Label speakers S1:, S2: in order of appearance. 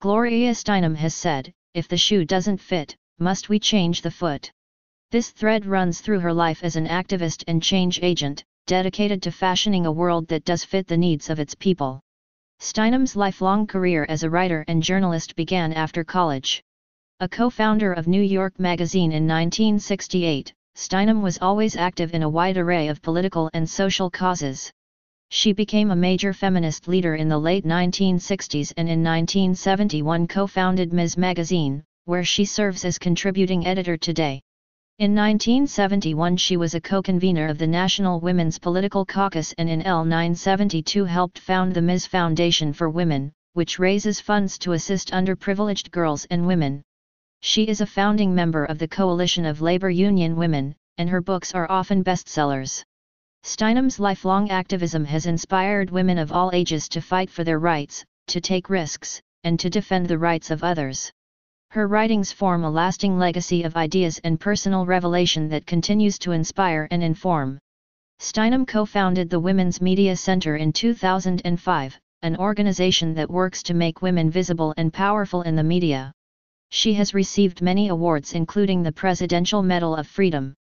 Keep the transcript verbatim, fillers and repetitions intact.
S1: Gloria Steinem has said, "If the shoe doesn't fit, must we change the foot?" This thread runs through her life as an activist and change agent, dedicated to fashioning a world that does fit the needs of its people. Steinem's lifelong career as a writer and journalist began after college. A co-founder of New York Magazine in nineteen sixty-eight, Steinem was always active in a wide array of political and social causes. She became a major feminist leader in the late nineteen sixties and in nineteen seventy-one co-founded Ms Magazine, where she serves as contributing editor today. In nineteen seventy-one she was a co-convener of the National Women's Political Caucus and in nineteen seventy-two helped found the Ms Foundation for Women, which raises funds to assist underprivileged girls and women. She is a founding member of the Coalition of Labor Union Women, and her books are often bestsellers. Steinem's lifelong activism has inspired women of all ages to fight for their rights, to take risks, and to defend the rights of others. Her writings form a lasting legacy of ideas and personal revelation that continues to inspire and inform. Steinem co-founded the Women's Media Center in two thousand five, an organization that works to make women visible and powerful in the media. She has received many awards including the Presidential Medal of Freedom.